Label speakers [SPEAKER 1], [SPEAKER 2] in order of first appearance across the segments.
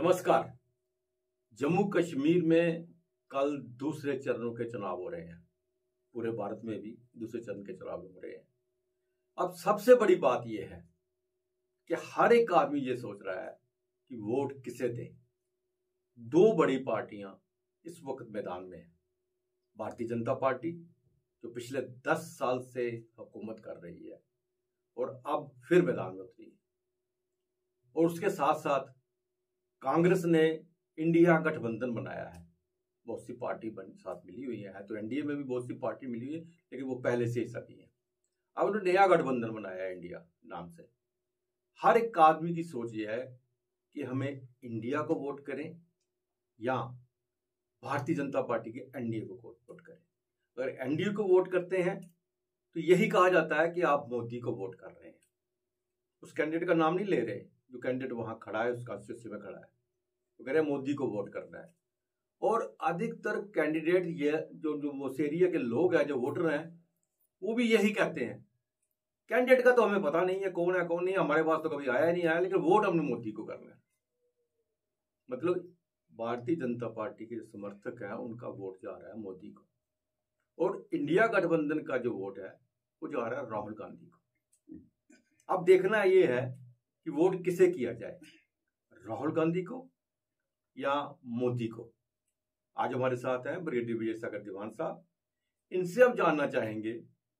[SPEAKER 1] नमस्कार। जम्मू कश्मीर में कल दूसरे चरणों के चुनाव हो रहे हैं। पूरे भारत में भी दूसरे चरण के चुनाव हो रहे हैं। अब सबसे बड़ी बात यह है कि हर एक आदमी ये सोच रहा है कि वोट किसे दे। दो बड़ी पार्टियां इस वक्त मैदान में हैं। भारतीय जनता पार्टी जो पिछले 10 साल से हुकूमत कर रही है और अब फिर मैदान में उतरी है, और उसके साथ साथ कांग्रेस ने इंडिया गठबंधन बनाया है। बहुत सी पार्टी साथ मिली हुई है तो एनडीए में भी बहुत सी पार्टी मिली हुई है, लेकिन वो पहले से ही सभी है। अब उन्होंने नया गठबंधन बनाया है इंडिया नाम से। हर एक आदमी की सोच ये है कि हमें इंडिया को वोट करें या भारतीय जनता पार्टी के एनडीए को वोट करें। अगर एनडीए को वोट करते हैं तो यही कहा जाता है कि आप मोदी को वोट कर रहे हैं। उस कैंडिडेट का नाम नहीं ले रहे जो कैंडिडेट वहां खड़ा है, उस कॉन्स्टिट्यूंसी में खड़ा है, तो कह रहे हैं मोदी को वोट करना है। और अधिकतर कैंडिडेट ये जो उस एरिया के लोग हैं, जो वोटर हैं, वो भी यही कहते हैं कैंडिडेट का तो हमें पता नहीं है कौन है कौन नहीं है, हमारे पास तो कभी आया नहीं आया, लेकिन वोट हमने मोदी को करना है। मतलब भारतीय जनता पार्टी के समर्थक हैं उनका वोट जा रहा है मोदी को, और इंडिया गठबंधन का जो वोट है वो जा रहा है राहुल गांधी को। अब देखना यह है कि वोट किसे किया जाए, राहुल गांधी को या मोदी को। आज हमारे साथ हैं ब्रिगेडियर विजय सागर दीवान साहब। इनसे हम जानना चाहेंगे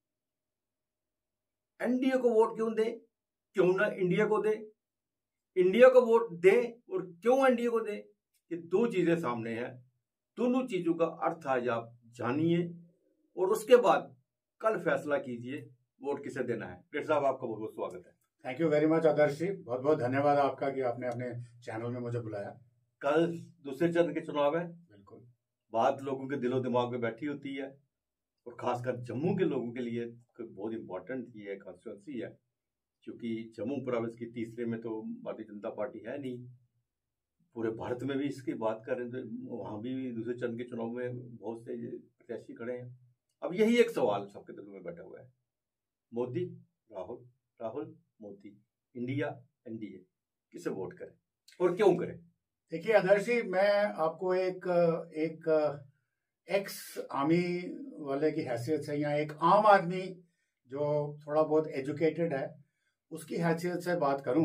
[SPEAKER 1] एनडीए को वोट क्यों दे, क्यों ना इंडिया को दे, इंडिया को वोट दे और क्यों एनडीए को दे। ये दो चीजें सामने हैं, दोनों चीजों का अर्थ आज आप जानिए और उसके बाद कल फैसला कीजिए वोट किसे देना है। डॉक्टर साहब, आपका बहुत बहुत स्वागत है।
[SPEAKER 2] Thank you very much Adarsh ji, बहुत बहुत धन्यवाद आपका कि आपने अपने चैनल में मुझे बुलाया।
[SPEAKER 1] कल दूसरे चरण के चुनाव है,
[SPEAKER 2] बिल्कुल
[SPEAKER 1] बात लोगों के दिलो दिमाग में बैठी होती है, और खासकर जम्मू के लोगों के लिए बहुत इंपॉर्टेंट ये कॉन्स्टिट्यूंसी है, क्योंकि जम्मू प्रोविंस की तीसरे में तो भारतीय जनता पार्टी है नहीं। पूरे भारत में भी इसकी बात करें तो वहाँ भी दूसरे चरण के चुनाव में बहुत से प्रत्याशी खड़े हैं। अब यही एक सवाल सबके दिलों में बैठा हुआ है, मोदी राहुल, राहुल मोदी, इंडिया एनडीए, किसे वोट करें और क्यों करें।
[SPEAKER 2] देखिए आदर्श जी, मैं आपको एक एक्स आर्मी वाले की हैसियत से या एक आम आदमी जो थोड़ा बहुत एजुकेटेड है उसकी हैसियत से बात करूं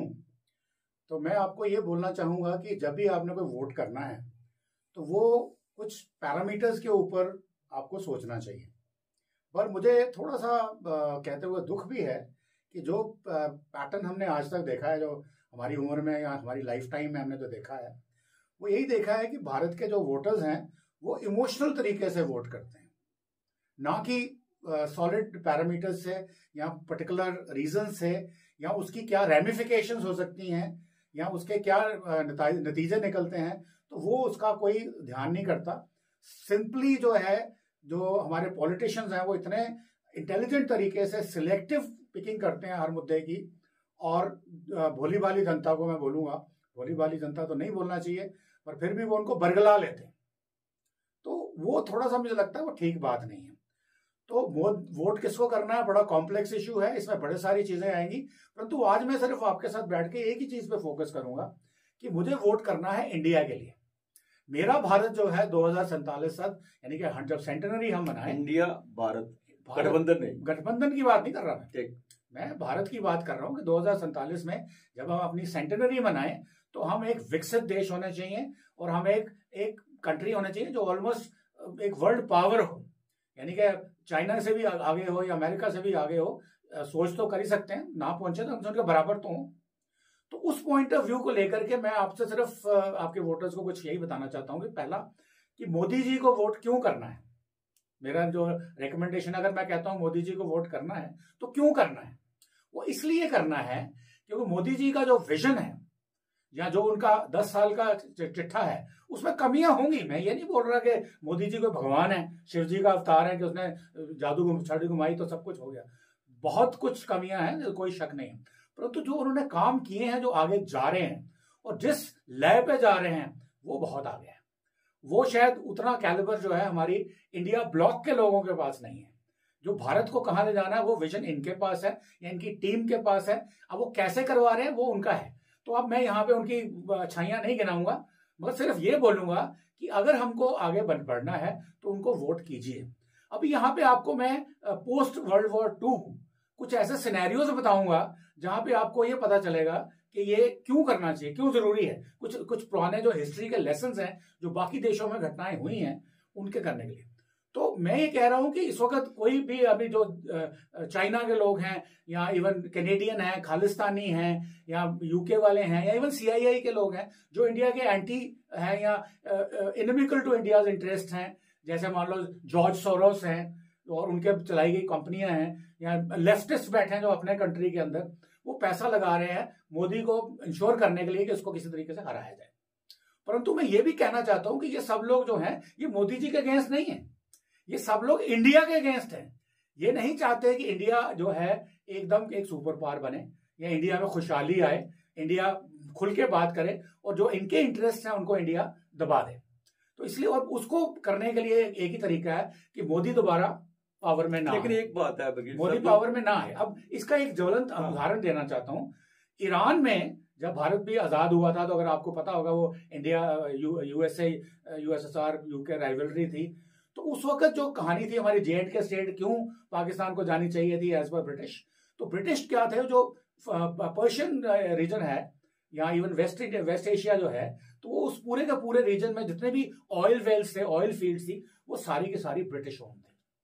[SPEAKER 2] तो मैं आपको ये बोलना चाहूंगा कि जब भी आपने कोई वोट करना है तो वो कुछ पैरामीटर्स के ऊपर आपको सोचना चाहिए। पर मुझे थोड़ा सा कहते हुए दुख भी है कि जो पैटर्न हमने आज तक देखा है, जो हमारी उम्र में या हमारी लाइफ टाइम में हमने जो देखा है, वो यही देखा है कि भारत के जो वोटर्स हैं वो इमोशनल तरीके से वोट करते हैं, ना कि सॉलिड पैरामीटर्स से या पर्टिकुलर रीजन से या उसकी क्या रेमिफिकेशंस हो सकती हैं या उसके क्या नतीजे निकलते हैं, तो वो उसका कोई ध्यान नहीं करता। सिंपली जो है, जो हमारे पॉलिटिशियंस हैं वो इतने इंटेलिजेंट तरीके से सिलेक्टिव पिकिंग करते हैं हर मुद्दे की, और भोली भाली जनता को मैं बोलूंगा, भोली भाली जनता तो नहीं बोलना चाहिए, पर फिर भी वो उनको बरगला लेते हैं। तो वो थोड़ा सा मुझे लगता है वो ठीक बात नहीं है। तो वोट किसको करना है बड़ा कॉम्प्लेक्स इशू है, इसमें बड़े सारी चीजें आएंगी, परंतु आज मैं सिर्फ आपके साथ बैठ के एक ही चीज पे फोकस करूंगा कि मुझे वोट करना है इंडिया के लिए। मेरा भारत जो है 2047 तक, यानी कि जब सेंटेनरी हम मनाएं,
[SPEAKER 1] इंडिया भारत गठबंधन नहीं,
[SPEAKER 2] गठबंधन की बात नहीं कर रहा मैं भारत की बात कर रहा हूं कि 2047 में जब हम अपनी सेंटेनरी मनाएं तो हम एक विकसित देश होने चाहिए और हम एक कंट्री होने चाहिए जो ऑलमोस्ट एक वर्ल्ड पावर हो, यानी कि चाइना से भी आगे हो या अमेरिका से भी आगे हो। सोच तो कर ही सकते हैं, ना पहुंचे तो हम उनके बराबर तो हो। तो उस पॉइंट ऑफ व्यू को लेकर के मैं आपसे सिर्फ आपके वोटर्स को कुछ यही बताना चाहता हूं कि पहला, कि मोदी जी को वोट क्यों करना है। मेरा जो रिकमेंडेशन, अगर मैं कहता हूं मोदी जी को वोट करना है तो क्यों करना है, वो इसलिए करना है क्योंकि मोदी जी का जो विजन है या जो उनका 10 साल का चिट्ठा है उसमें कमियां होंगी। मैं ये नहीं बोल रहा कि मोदी जी कोई भगवान है, शिव जी का अवतार है कि उसने जादू छड़ी घुमाई तो सब कुछ हो गया। बहुत कुछ कमियां हैं, कोई शक नहीं है, परंतु जो उन्होंने काम किए हैं, जो आगे जा रहे हैं और जिस लय पे जा रहे हैं वो बहुत आगे है। वो शायद उतना कैलिबर जो है हमारी इंडिया ब्लॉक के लोगों के पास नहीं है। जो भारत को कहां ले जाना है वो विजन इनके पास है या इनकी टीम के पास है। अब वो कैसे करवा रहे हैं वो उनका है। तो अब मैं यहाँ पे उनकी अच्छाइयां नहीं गिनाऊंगा, मगर सिर्फ ये बोलूंगा कि अगर हमको आगे बढ़ना है तो उनको वोट कीजिए। अभी यहाँ पे आपको मैं पोस्ट वर्ल्ड वॉर 2 कुछ ऐसे सिनेरियोज बताऊंगा जहां पे आपको ये पता चलेगा कि ये क्यों करना चाहिए, क्यों जरूरी है। कुछ कुछ पुराने जो हिस्ट्री के लेसन्स हैं जो बाकी देशों में घटनाएं हुई हैं उनके करने के लिए। तो मैं ये कह रहा हूं कि इस वक्त कोई भी अभी जो चाइना के लोग हैं या इवन कैनेडियन हैं, खालिस्तानी हैं या यूके वाले हैं या इवन सीआईआई के लोग हैं जो इंडिया के एंटी हैं या इनमिकल टू इंडियाज इंटरेस्ट हैं, जैसे मान लो जॉर्ज सोरोस हैं और उनके चलाई गई कंपनियां हैं, या लेफ्टिस्ट बैठे हैं जो अपने कंट्री के अंदर वो पैसा लगा रहे हैं मोदी को इंश्योर करने के लिए कि उसको किसी तरीके से हराया जाए। परंतु मैं ये भी कहना चाहता हूं कि ये सब लोग जो हैं ये मोदी जी के अगेंस्ट नहीं है, ये सब लोग इंडिया के अगेंस्ट हैं। ये नहीं चाहते कि इंडिया जो है एकदम एक सुपर पावर बने या इंडिया में खुशहाली आए, इंडिया खुल के बात करे और जो इनके इंटरेस्ट हैं उनको इंडिया दबा दे। तो इसलिए और उसको करने के लिए एक ही तरीका है कि मोदी दोबारा पावर में ना आए।
[SPEAKER 1] लेकिन एक बात है,
[SPEAKER 2] मोदी पावर में ना आए। अब इसका एक ज्वलंत उदाहरण देना चाहता हूं। ईरान में जब भारत भी आजाद हुआ था, तो अगर आपको पता होगा वो इंडिया यूएसएसआर यूके राइवलरी थी, तो उस वक्त जो कहानी थी हमारी J&K स्टेट क्यों पाकिस्तान को जानी चाहिए थी एज पर ब्रिटिश, तो ब्रिटिश क्या थे, जो पर्शियन रीजन है या इवन वेस्ट एशिया जो है, तो वो उस पूरे के पूरे रीजन में जितने भी ऑयल वेल्स थे, ऑयल फील्ड्स थी, वो सारी की सारी ब्रिटिश ओन थे।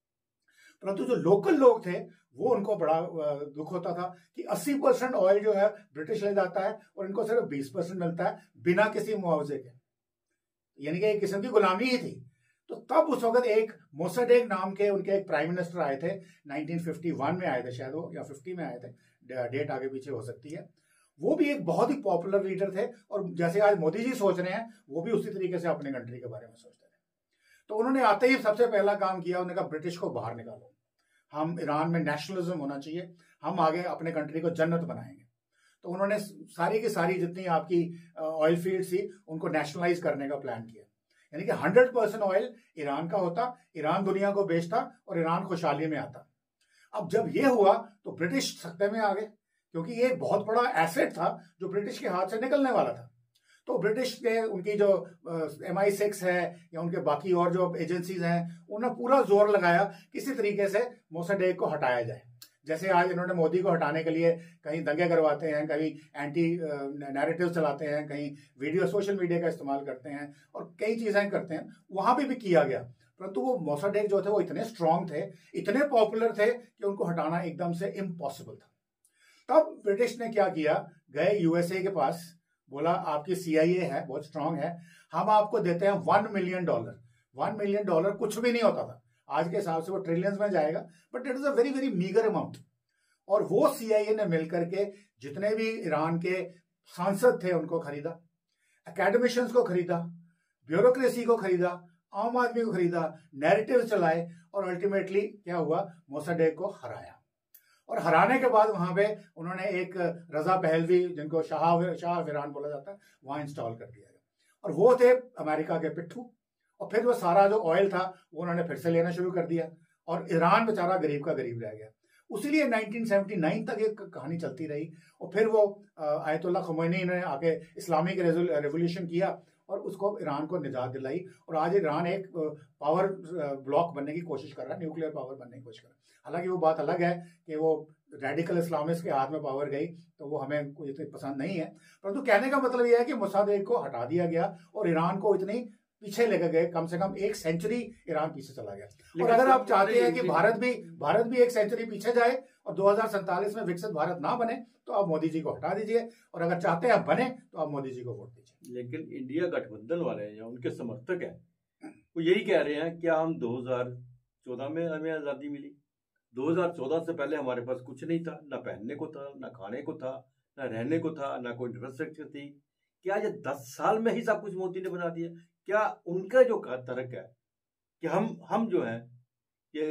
[SPEAKER 2] परंतु जो लोकल लोग थे वो उनको बड़ा दुख होता था कि 80% ऑयल जो है ब्रिटिश ले जाता है और इनको सिर्फ 20% मिलता है बिना किसी मुआवजे के, यानी कि एक किस्म की गुलामी ही थी। तो तब उस वक्त एक मोसडेक नाम के उनके एक प्राइम मिनिस्टर आए थे, 1951 में आए थे शायद वो, या 50 में आए थे, डेट आगे पीछे हो सकती है। वो भी एक बहुत ही पॉपुलर लीडर थे और जैसे आज मोदी जी सोच रहे हैं वो भी उसी तरीके से अपने कंट्री के बारे में सोचते थे। तो उन्होंने आते ही सबसे पहला काम किया, उन्होंने कहा ब्रिटिश को बाहर निकालो, हम ईरान में नेशनलिज्म होना चाहिए, हम आगे अपने कंट्री को जन्नत बनाएंगे। तो उन्होंने सारी की सारी जितनी आपकी ऑयल फील्ड थी उनको नेशनलाइज करने का प्लान किया, यानी कि 100% ऑयल ईरान का होता, ईरान दुनिया को बेचता और ईरान खुशहाली में आता। अब जब ये हुआ तो ब्रिटिश सत्ते में आ गए, क्योंकि ये एक बहुत बड़ा एसेट था जो ब्रिटिश के हाथ से निकलने वाला था। तो ब्रिटिश के उनकी जो MI6 है या उनके बाकी और जो एजेंसीज हैं, उन्होंने पूरा जोर लगाया किसी तरीके से मोसडेक को हटाया जाए। जैसे आज इन्होंने मोदी को हटाने के लिए कहीं दंगे करवाते हैं, कहीं एंटी नैरेटिव चलाते हैं, कहीं वीडियो सोशल मीडिया का इस्तेमाल करते हैं और कई चीजें करते हैं, वहां पे भी किया गया। परंतु वो मोसडेक जो थे वो इतने स्ट्रांग थे, इतने पॉपुलर थे कि उनको हटाना एकदम से इम्पॉसिबल था। तब ब्रिटिश ने क्या किया, गए USA के पास, बोला आपकी CIA है बहुत स्ट्रांग है, हम आपको देते हैं $1 मिलियन। $1 मिलियन कुछ भी नहीं होता था, आज के हिसाब से वो ट्रिलियंस में जाएगा, but it is a very very meagre amount. और वो CIA ने मिलकर के जितने भी ईरान के सांसद थे उनको खरीदा, एकेडमिशियंस को खरीदा, ब्यूरोक्रेसी को खरीदा, आम आदमी को खरीदा, नैरेटिव चलाए और अल्टीमेटली क्या हुआ, मोसडेक को हराया। और हराने के बाद वहां पे उन्होंने एक रजा पहलवी, जिनको शाह ईरान बोला जाता है, वहां इंस्टॉल कर दिया गया। और वो थे अमेरिका के पिट्ठू। और फिर वो सारा जो ऑयल था वो उन्होंने फिर से लेना शुरू कर दिया और ईरान बेचारा गरीब का गरीब रह गया। उसीलिए 1979 तक एक कहानी चलती रही। और फिर वो आयतुल्लाह खुमैनी ने आके इस्लामिक रेवोल्यूशन किया और उसको ईरान को निजात दिलाई। और आज ईरान एक पावर ब्लॉक बनने की कोशिश कर रहा है, न्यूक्लियर पावर बनने की कोशिश कर रहा है। हालांकि वो बात अलग है कि वो रेडिकल इस्लामिस्ट के हाथ में पावर गई तो वो हमें कोई इतनी पसंद नहीं है। परंतु कहने का मतलब यह है कि मोसादेक को हटा दिया गया और ईरान को इतनी पीछे लेकर गए, कम से कम 1 सेंचुरी ईरान पीछे चला गया। और अगर आप चाहते हैं कि भारत भी 1 सेंचुरी पीछे जाए और 2047 में विकसित भारत ना बने, तो आप मोदी जी को हटा दीजिए, और अगर चाहते हैं बने तो आप मोदी जी को वोट दीजिए।
[SPEAKER 1] लेकिन इंडिया गठबंधन वाले हैं या उनके समर्थक हैं, वो यही कह रहे हैं क्या हम 2014 में हमें आज़ादी मिली, 2014 से पहले हमारे पास कुछ नहीं था, ना पहनने को था, ना खाने को था, ना रहने को था, ना कोई इंफ्रास्ट्रक्चर थी। क्या ये 10 साल में ही सब कुछ मोदी ने बना दिया? क्या उनका जो तर्क है कि हम जो है ये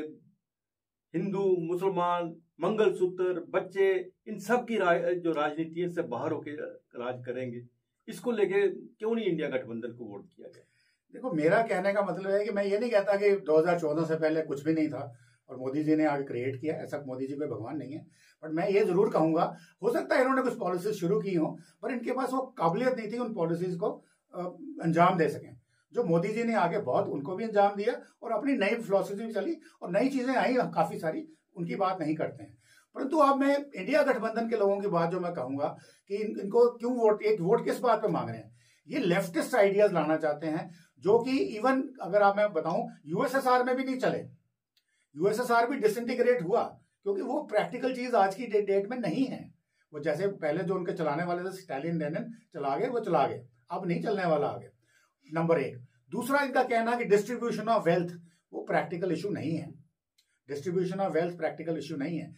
[SPEAKER 1] हिंदू मुसलमान मंगलसूत्र बच्चे इन सब की जो राजनीति है इससे बाहर होकर राज करेंगे, इसको लेके क्यों नहीं इंडिया गठबंधन को वोट किया गया?
[SPEAKER 2] देखो, मेरा कहने का मतलब है कि मैं ये नहीं कहता कि 2014 से पहले कुछ भी नहीं था और मोदी जी ने आगे क्रिएट किया। ऐसा मोदी जी कोई भगवान नहीं है, बट मैं ये जरूर कहूंगा हो सकता है इन्होंने कुछ पॉलिसीज शुरू की हो, पर इनके पास वो काबिलियत नहीं थी उन पॉलिसीज को अंजाम दे सकें। जो मोदी जी ने आगे बहुत उनको भी अंजाम दिया और अपनी नई फिलॉसफी भी चली और नई चीजें आई काफी सारी, उनकी बात नहीं करते हैं। परंतु अब मैं इंडिया गठबंधन के लोगों की बात जो मैं कहूंगा कि इनको क्यों वोट किस बात पे मांग रहे हैं, ये लेफ्टिस्ट आइडियाज लाना चाहते हैं जो कि इवन अगर आप मैं बताऊं यूएसएसआर में भी नहीं चले। यूएसएसआर भी डिसइंटीग्रेट हुआ क्योंकि वो प्रैक्टिकल चीज आज की डेट में नहीं है। वो जैसे पहले जो उनके चलाने वाले थे स्टालिन लेनिन चला गए, वो चला गए, अब नहीं चलने वाला आगे। नंबर एक। दूसरा इनका कहना कि डिस्ट्रीब्यूशन ऑफ वेल्थ वो प्रैक्टिकल इशू नहीं है। Distribution of wealth practical issue नहीं है।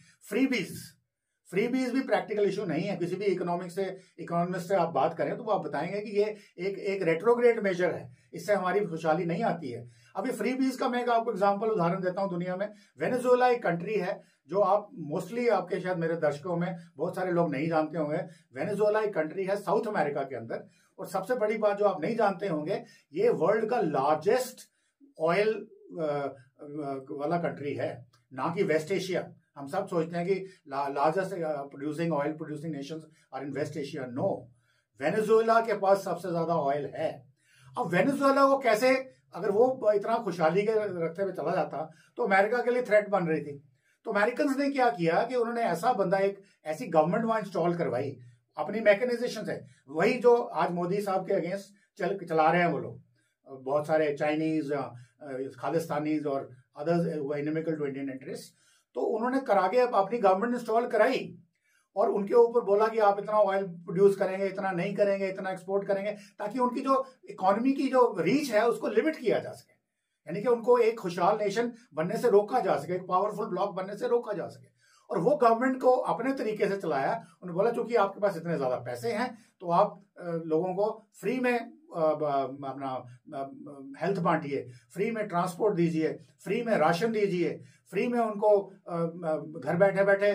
[SPEAKER 2] फ्रीबीज भी प्रैक्टिकल इशू नहीं है। किसी भी इकोनॉमिस्ट से आप बात करें तो वो आप बताएंगे कि ये एक रेट्रोग्रेड मेजर है, इससे हमारी खुशहाली नहीं आती है। अभी फ्रीबीज का मैं आपको एग्जांपल उदाहरण देता हूं। दुनिया में वेनेजुएला एक कंट्री है जो आप मोस्टली आपके शायद मेरे दर्शकों में बहुत सारे लोग नहीं जानते होंगे। वेनेजुएला एक कंट्री है साउथ अमेरिका के अंदर, और सबसे बड़ी बात जो आप नहीं जानते होंगे, ये वर्ल्ड का लार्जेस्ट ऑयल वाला कंट्री है, ना कि वेस्ट एशिया। हम सब सोचते हैं कि largest producing oil producing nations are in West Asia. No, Venezuela के पास सबसे ज्यादा ऑयल है। अब वेनेजुएला को कैसे, अगर वो इतना खुशहाली के रखते हुए चला जाता तो अमेरिका के लिए थ्रेट बन रही थी। तो अमेरिकन ने क्या किया कि उन्होंने ऐसा बंदा, एक ऐसी गवर्नमेंट वहां इंस्टॉल करवाई अपनी मैकेनाइजेशन से, वही जो आज मोदी साहब के अगेंस्ट चला रहे हैं वो लोग, बहुत सारे चाइनीज, खालिस्तानीज और others inimical to Indian interest. तो उन्होंने करा के अपनी गवर्नमेंट इंस्टॉल कराई और उनके ऊपर बोला कि आप इतना ऑयल प्रोड्यूस करेंगे, इतना नहीं करेंगे, इतना एक्सपोर्ट करेंगे, ताकि उनकी जो इकोनॉमी की जो रीच है उसको लिमिट किया जा सके, यानी कि उनको एक खुशहाल नेशन बनने से रोका जा सके, एक पावरफुल ब्लॉक बनने से रोका जा सके। और वो गवर्नमेंट को अपने तरीके से चलाया। उन्होंने बोला चूंकि आपके पास इतने ज्यादा पैसे हैं तो आप लोगों को फ्री में अपना हेल्थ बांटिए, फ्री में ट्रांसपोर्ट दीजिए, फ्री में राशन दीजिए, फ्री में उनको घर बैठे बैठे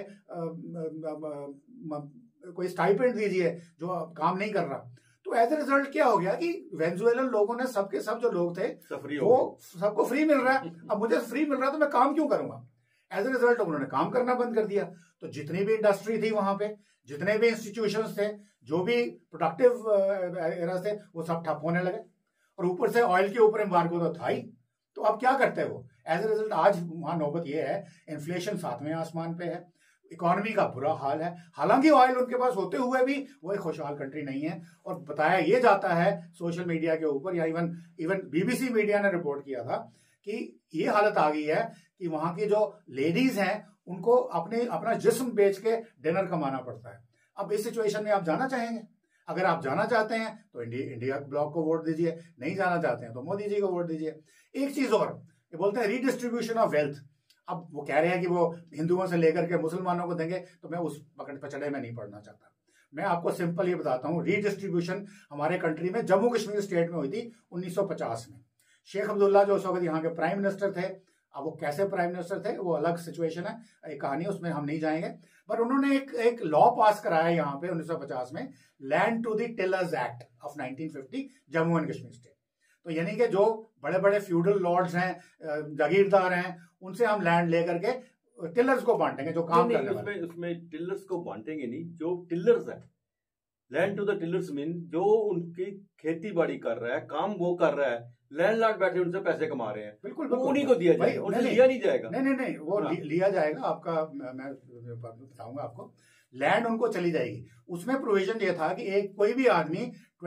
[SPEAKER 2] कोई स्टाइपेंड दीजिए जो काम नहीं कर रहा। तो एज ए रिजल्ट क्या हो गया कि वेनेजुएलन लोगों ने, सबके सब जो लोग थे वो सबको फ्री मिल रहा है, अब मुझे फ्री मिल रहा है तो मैं काम क्यों करूंगा। एज ए रिजल्ट उन्होंने काम करना बंद कर दिया। तो जितनी भी इंडस्ट्री थी वहां पे, जितने भी इंस्टीट्यूशंस थे, जो भी प्रोडक्टिव एरा थे, वो सब ठप होने लगे। और ऊपर से ऑयल के ऊपर एम्बार्गो तो था ही। तो अब क्या करते हैं वो, एज ए रिजल्ट आज वहां नौबत ये है, इन्फ्लेशन 7वें आसमान पे है, इकोनॉमी का बुरा हाल है। हालांकि ऑयल उनके पास होते हुए भी वो एक खुशहाल कंट्री नहीं है। और बताया ये जाता है सोशल मीडिया के ऊपर, या इवन बीबीसी मीडिया ने रिपोर्ट किया था कि ये हालत आ गई है कि वहां की जो लेडीज हैं उनको अपना जिस्म बेच के डिनर कमाना पड़ता है। अब इस सिचुएशन में आप जाना चाहेंगे? अगर आप जाना चाहते हैं तो इंडिया ब्लॉक को वोट दीजिए, नहीं जाना चाहते हैं तो मोदी जी को वोट दीजिए। एक चीज और, ये बोलते हैं रीडिस्ट्रीब्यूशन ऑफ वेल्थ। अब वो कह रहे हैं कि वो हिंदुओं से लेकर के मुसलमानों को देंगे, तो मैं उस पचड़े में नहीं पड़ना चाहता। मैं आपको सिंपल ये बताता हूँ, रीडिस्ट्रीब्यूशन हमारे कंट्री में जम्मू कश्मीर स्टेट में हुई थी 1950 में। शेख अब्दुल्ला जो उस वक्त यहाँ के प्राइम मिनिस्टर थे, अब वो कैसे प्राइम मिनिस्टर थे वो अलग सिचुएशन है, एक कहानी, उसमें हम नहीं जाएंगे। पर उन्होंने एक लॉ पास कराया यहाँ पे 1950 में, land to the tillers act of 1950, Jammu and Kashmir state. तो यानी कि जो बड़े बड़े फ्यूडल लॉर्ड्स हैं, जागीरदार हैं, उनसे हम लैंड लेकर के टिलर्स को बांटेंगे, जो काम करने वाले।
[SPEAKER 1] उसमें टिलर्स को बांटेंगे नहीं, जो टिलर्स है, land to the tillers mean जो उनकी खेती बाड़ी कर रहा है, काम वो कर रहा है, लैंडलॉर्ड बैठे उनसे पैसे कमा रहे हैं,
[SPEAKER 2] बिल्कुल
[SPEAKER 1] उन्हीं को दिया जाएगा, उनसे लिया नहीं जाएगा।
[SPEAKER 2] नहीं, वो लिया जाएगा आपका, मैं बताऊंगा आपको। लैंड उनको चली जाएगी। उसमें प्रोविजन ये था कि एक कोई भी आदमी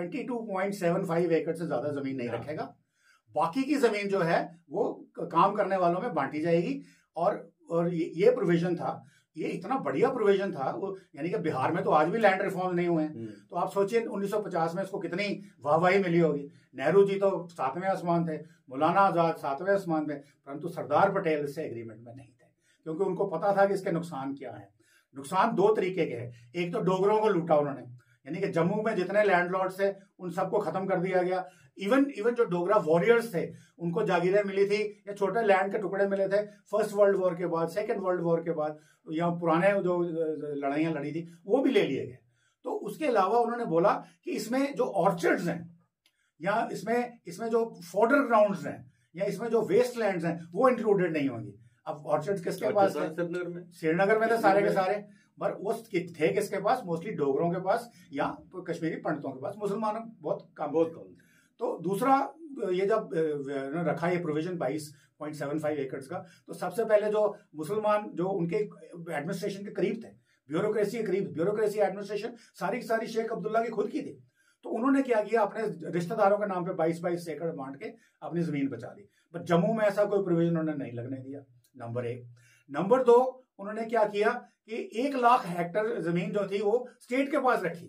[SPEAKER 2] 22.75 एकड़ से ज्यादा जमीन नहीं रखेगा। बाकी की जमीन जो है वो काम करने वालों में बांटी जाएगी। और ये प्रोविजन था, ये इतना बढ़िया प्रोविजन था वो, यानी कि बिहार में तो आज भी लैंड रिफॉर्म नहीं हुए हैं। तो आप सोचिए 1950 में इसको कितनी वाहवाही मिली होगी। नेहरू जी तो 7वें आसमान थे, मौलाना आजाद 7वें आसमान थे, परंतु सरदार पटेल इससे एग्रीमेंट में नहीं थे, क्योंकि उनको पता था कि इसके नुकसान क्या है। नुकसान 2 तरीके के हैं। एक तो डोगरों को लूटा उन्होंने, यानी कि जम्मू में जितने लैंडलॉर्ड्स थे उन सबको खत्म कर दिया गया। इवन जो डोगरा वॉरियर्स थे उनको जागीरें मिली थी या छोटे लैंड के टुकड़े मिले थे फर्स्ट वर्ल्ड वॉर के बाद, सेकंड वर्ल्ड वॉर के बाद, या पुराने जो लड़ाइयां लड़ी थी वो भी ले लिए गए। तो उसके अलावा उन्होंने बोला कि इसमें जो ऑर्चर्ड्स हैं, या इसमें जो फॉडर ग्राउंड्स हैं, या इसमें जो वेस्ट लैंड्स हैं, वो इंक्लूडेड नहीं होंगी। अब ऑर्चर्ड किसके पास थे? श्रीनगर में थे सारे के सारे, पर वो थे किसके पास? मोस्टली डोगरों के पास या तो कश्मीरी पंडितों के पास, मुसलमानों बहुत कम। तो दूसरा, ये जब रखा ये प्रोविजन 22.75 एकड़ का, तो सबसे पहले जो मुसलमान जो उनके एडमिनिस्ट्रेशन के करीब थे, ब्यूरोक्रेसी के करीब, ब्यूरोक्रेसी एडमिनिस्ट्रेशन सारी की सारी शेख अब्दुल्ला की खुद की थी। तो उन्होंने क्या किया, अपने रिश्तेदारों के नाम पे 22 एकड़ बांट के अपनी जमीन बचा ली। पर जम्मू में ऐसा कोई प्रोविजन उन्होंने नहीं लगने दिया, नंबर 1। नंबर 2, उन्होंने क्या किया कि 1 लाख हेक्टेयर जमीन जो थी वो स्टेट के पास रखी।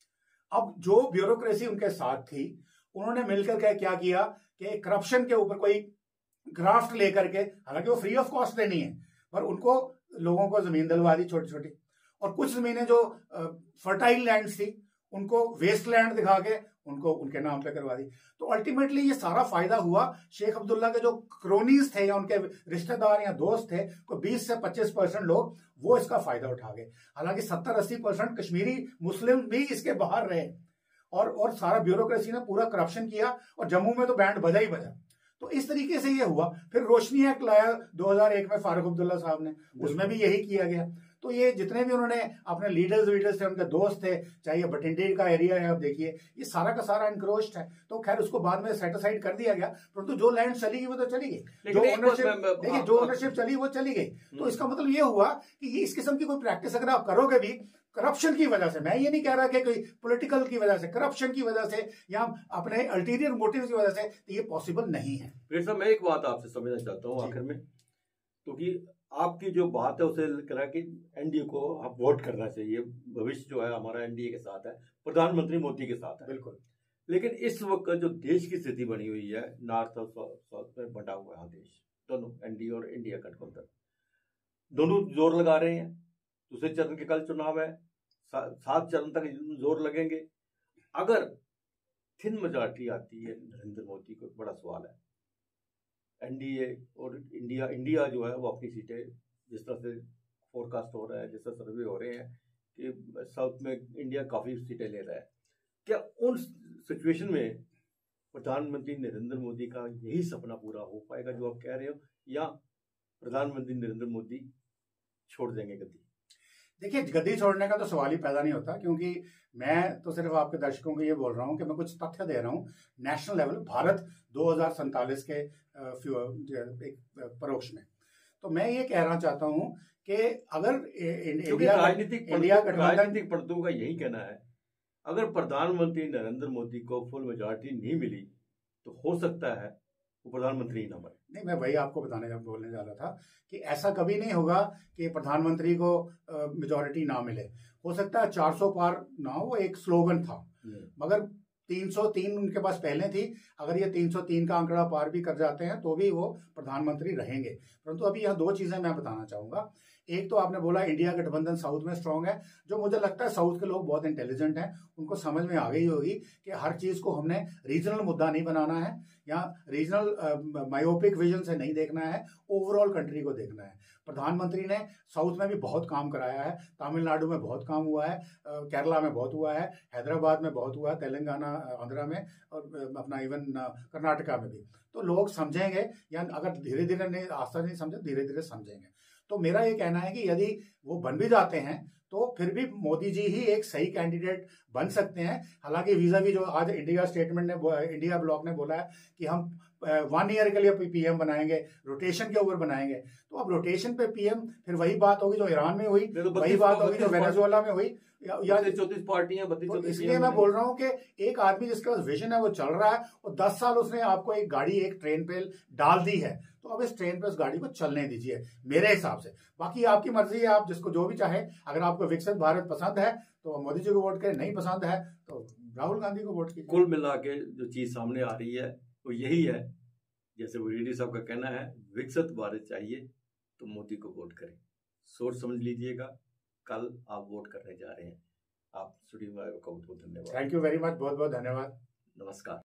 [SPEAKER 2] अब जो ब्यूरोक्रेसी उनके साथ थी, उन्होंने मिलकर क्या किया कि करप्शन के ऊपर कोई ग्राफ्ट लेकर के, हालांकि वो फ्री ऑफ कॉस्ट देनी है, पर उनको लोगों को जमीन दिलवा दी छोटी छोटी। और कुछ जमीनें जो फर्टाइल लैंड थी उनको वेस्ट लैंड दिखा के उनको उनके नाम पे करवा दी। तो अल्टीमेटली ये सारा फायदा हुआ शेख अब्दुल्ला के जो क्रोनीज थे या उनके रिश्तेदार या दोस्त थे, को 20 से 25% लोग वो इसका फायदा उठा गए। हालांकि 70-80% कश्मीरी मुस्लिम भी इसके बाहर रहे, और सारा ब्यूरोक्रेसी ने पूरा करप्शन किया, और जम्मू में तो बैंड बजा ही बजा। तो इस तरीके से ये हुआ। फिर रोशनी एक्ट लाया 2001 में फारूक अब्दुल्ला साहब ने, उसमें भी यही किया गया। तो ये जितने भी उन्होंने अपने लीडर्स थे, उनके दोस्त थे, चाहे ये बटिंडी का एरिया है, आप देखिए ये सारा का सारा इनक्रोच्ड है। तो खैर उसको बाद में सेट असाइड कर दिया गया, परंतु जो लैंड चली गई वो तो चली गई, जो ओनरशिप देखिए जो ओनरशिप चली वो चली गई। तो इसका मतलब ये हुआ कि ये इस किस्म की कोई प्रैक्टिस अगर आप करोगे भी करप्शन की वजह से, मैं ये नहीं कह रहा कि कोई पॉलिटिकल की वजह से, करप्शन की वजह से या अपने अल्टीरियर मोटिव की वजह से, तो ये पॉसिबल नहीं है।
[SPEAKER 1] फिर सर मैं एक बात आपसे समझना चाहता हूँ आखिर में, क्योंकि आपकी जो बात है उसे कह कि एनडीए को आप वोट करना चाहिए, भविष्य जो है हमारा एनडीए के साथ है, प्रधानमंत्री मोदी के साथ है।
[SPEAKER 2] बिल्कुल।
[SPEAKER 1] लेकिन इस वक्त जो देश की स्थिति बनी हुई है, नॉर्थ और साउथ में बंटा हुआ है देश, दोनों एनडीए और इंडिया गठबंधन दोनों जोर लगा रहे हैं। दूसरे चरण के कल चुनाव है, 7 चरण तक जोर लगेंगे। अगर थिन मेजॉरिटी आती है नरेंद्र मोदी को, बड़ा सवाल है। एनडीए और इंडिया जो है वो अपनी सीटें, जिस तरह से फोरकास्ट हो रहा है, जिस तरह सर्वे हो रहे हैं कि साउथ में इंडिया काफ़ी सीटें ले रहा है, क्या उन सिचुएशन में प्रधानमंत्री नरेंद्र मोदी का यही सपना पूरा हो पाएगा जो आप कह रहे हो, या प्रधानमंत्री नरेंद्र मोदी छोड़ देंगे गद्दी?
[SPEAKER 2] देखिए, गद्दी छोड़ने का तो सवाल ही पैदा नहीं होता, क्योंकि मैं तो सिर्फ आपके दर्शकों को ये बोल रहा हूँ कि मैं कुछ तथ्य दे रहा हूँ। नेशनल लेवल भारत 2047 के एक परोक्ष में, तो मैं ये कहना चाहता हूँ कि अगर
[SPEAKER 1] राजनीतिक पड़तों का यही कहना है, अगर प्रधानमंत्री नरेंद्र मोदी को फुल मेजॉरिटी नहीं मिली तो हो सकता है वो प्रधानमंत्री ही ना बने।
[SPEAKER 2] नहीं, मैं वही आपको बोलने जा रहा था कि ऐसा कभी नहीं होगा कि प्रधानमंत्री को मेजॉरिटी ना मिले। हो सकता है 400 पार ना हो, वो एक स्लोगन था, मगर 303 उनके पास पहले थी। अगर ये 303 का आंकड़ा पार भी कर जाते हैं तो भी वो प्रधानमंत्री रहेंगे। परंतु अभी यहाँ 2 चीजें मैं बताना चाहूंगा। एक तो आपने बोला इंडिया गठबंधन साउथ में स्ट्रांग है, जो मुझे लगता है साउथ के लोग बहुत इंटेलिजेंट हैं, उनको समझ में आ गई होगी कि हर चीज को हमने रीजनल मुद्दा नहीं बनाना है या रीजनल मायोपिक विजन से नहीं देखना है, ओवरऑल कंट्री को देखना है। प्रधानमंत्री ने साउथ में भी बहुत काम कराया है, तमिलनाडु में बहुत काम हुआ है, केरला में बहुत हुआ है, हैदराबाद में बहुत हुआ है, तेलंगाना आंध्रा में, और अपना इवन कर्नाटका में भी। तो लोग समझेंगे, या अगर धीरे धीरे नहीं, आस्था नहीं समझे, धीरे धीरे समझेंगे। तो मेरा ये कहना है कि यदि वो बन भी जाते हैं तो फिर भी मोदी जी ही एक सही कैंडिडेट बन सकते हैं। हालांकि वीजा-वी जो आज इंडिया ब्लॉक ने बोला है कि हम 1 ईयर के लिए पीएम बनाएंगे, रोटेशन के ऊपर बनाएंगे। तो अब रोटेशन पे पीएम फिर वही बात होगी जो ईरान में हुई, वही बात होगी जो वेनेजुएला में हुई, या
[SPEAKER 1] 34 पार्टियां।
[SPEAKER 2] तो इसलिए मैं बोल रहा हूँ कि एक आदमी जिसके पास विजन है वो चल रहा है, और 10 साल उसने आपको एक गाड़ी एक ट्रेन पे डाल दी है, तो अब इस ट्रेन पे उस गाड़ी को चलने दीजिए मेरे हिसाब से। बाकी आपकी मर्जी है, आप जिसको जो भी चाहे। अगर आपको विकसित भारत पसंद है तो मोदी जी को वोट करें, नहीं पसंद है तो राहुल गांधी को वोट कीजिए।
[SPEAKER 1] कुल मिला के जो चीज सामने आ रही है वो यही है, जैसे वो रेड्डी साहब का कहना है, विकसित भारत चाहिए तो मोदी को वोट करें। सोच समझ लीजिएगा, कल आप वोट करने जा रहे हैं। आप स्टूडियो में आए, बहुत बहुत धन्यवाद।
[SPEAKER 2] थैंक यू वेरी मच, बहुत बहुत धन्यवाद,
[SPEAKER 1] नमस्कार।